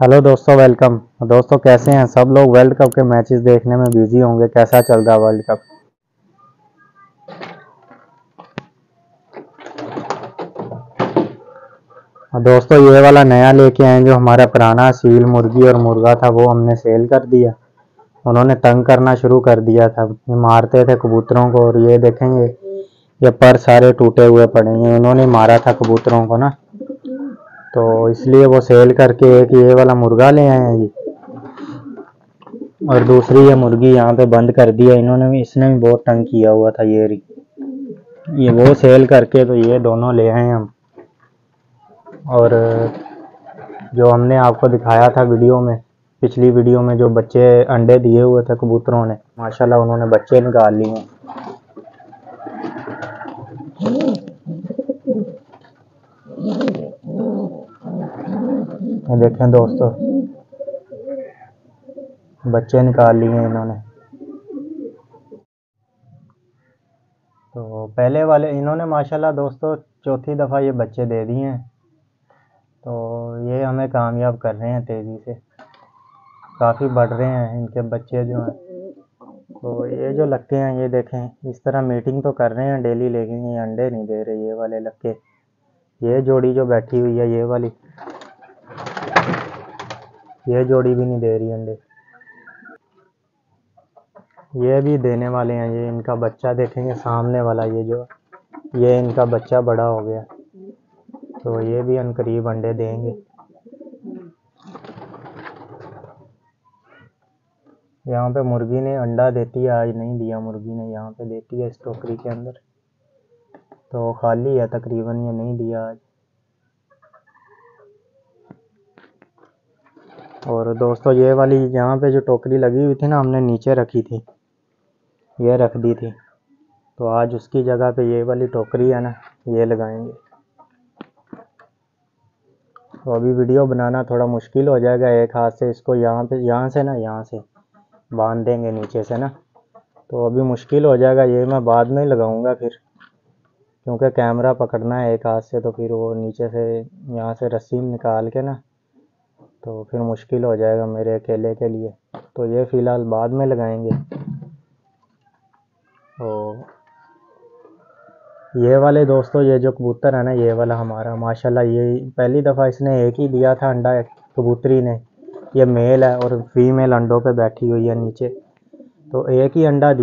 Hello दोस्तों, welcome. दोस्तों कैसे हैं सब लोग? वर्ल्ड कप के मैचेस देखने में बिजी होंगे। कैसा चल रहा है वर्ल्ड कप? दोस्तों ये वाला नया लेके आए, जो हमारा पुराना सील मुर्गी और मुर्गा था वो हमने सेल कर दिया। उन्होंने तंग करना शुरू कर दिया था, ये मारते थे कबूतरों को। और ये देखेंगे, ये पर सारे टूटे हुए पड़े हैं, उन्होंने मारा था कबूतरों को ना, तो इसलिए वो सेल करके एक ये वाला मुर्गा ले आए हैं जी। और दूसरी ये मुर्गी यहाँ पे बंद कर दिया इन्होंने भी, इसने भी बहुत तंग किया हुआ था। ये वो सेल करके तो ये दोनों ले आए हम। और जो हमने आपको दिखाया था वीडियो में, पिछली वीडियो में, जो बच्चे अंडे दिए हुए थे कबूतरों ने, माशाल्लाह उन्होंने बच्चे निकाल लिए हैं। ये देखें दोस्तों, बच्चे निकाल लिए हैं इन्होंने। तो पहले वाले इन्होंने माशाल्लाह दोस्तों चौथी दफ़ा ये बच्चे दे दिए हैं। तो ये हमें कामयाब कर रहे हैं, तेज़ी से काफ़ी बढ़ रहे हैं इनके बच्चे जो हैं। तो ये जो लक्के हैं, ये देखें, इस तरह मीटिंग तो कर रहे हैं डेली, लेकिन ये अंडे नहीं दे रहे ये वाले लक्के। ये जोड़ी जो बैठी हुई है, ये वाली, ये जोड़ी भी नहीं दे रही अंडे। ये भी देने वाले हैं। ये इनका बच्चा देखेंगे सामने वाला, ये इनका बच्चा बड़ा हो गया, तो ये भी अनकरीब अंडे देंगे। यहाँ पे मुर्गी ने अंडा देती है, आज नहीं दिया मुर्गी ने, यहाँ पे देती है इस टोकरी के अंदर। तो खाली है तकरीबन, ये नहीं दिया आज। और दोस्तों ये वाली यहाँ पे जो टोकरी लगी हुई थी ना, हमने नीचे रखी थी, ये रख दी थी, तो आज उसकी जगह पे ये वाली टोकरी है ना, ये लगाएंगे। तो अभी वीडियो बनाना थोड़ा मुश्किल हो जाएगा, एक हाथ से इसको यहाँ से बांध देंगे नीचे से ना, तो अभी मुश्किल हो जाएगा। ये मैं बाद में लगाऊंगा फिर, क्योंकि कैमरा पकड़ना है एक हाथ से, तो फिर वो नीचे से यहाँ से रस्सी निकाल के ना, तो फिर मुश्किल हो जाएगा मेरे अकेले के लिए। तो ये फ़िलहाल बाद में लगाएंगे। तो ये वाले दोस्तों, ये जो कबूतर है ना, ये वाला हमारा माशाल्लाह, ये पहली दफ़ा इसने एक ही दिया था अंडा, कबूतरी ने। ये मेल है और फीमेल अंडों पे बैठी हुई है नीचे। तो एक ही अंडा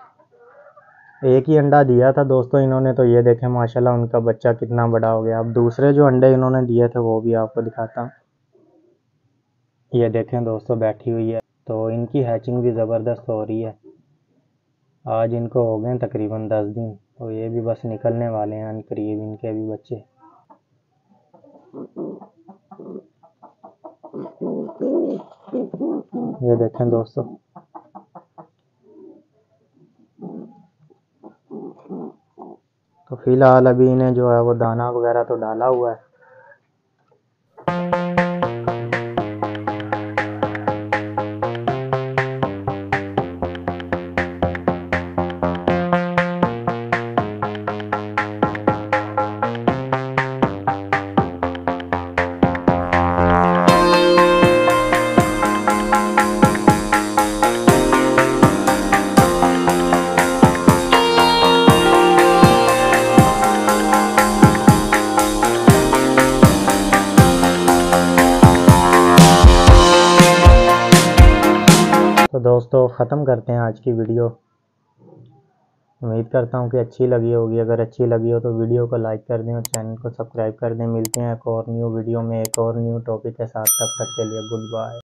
दिया था दोस्तों इन्होंने। तो ये देखें माशाल्लाह, उनका बच्चा कितना बड़ा हो गया। अब दूसरे जो अंडे इन्होंने दिए थे वो भी आपको दिखाता हूँ। ये देखें दोस्तों, बैठी हुई है। तो इनकी हैचिंग भी ज़बरदस्त हो रही है। आज इनको हो गए तकरीबन 10 दिन, तो ये भी बस निकलने वाले हैं अनकरीब, इनके भी बच्चे। ये देखें दोस्तों, तो फिलहाल अभी इन्हें जो है वो दाना वगैरह तो डाला हुआ है। तो दोस्तों ख़त्म करते हैं आज की वीडियो। उम्मीद करता हूँ कि अच्छी लगी होगी। अगर अच्छी लगी हो तो वीडियो को लाइक कर दें और चैनल को सब्सक्राइब कर दें। मिलते हैं एक और न्यू वीडियो में एक और न्यू टॉपिक के साथ। तब तक के लिए गुड बाय।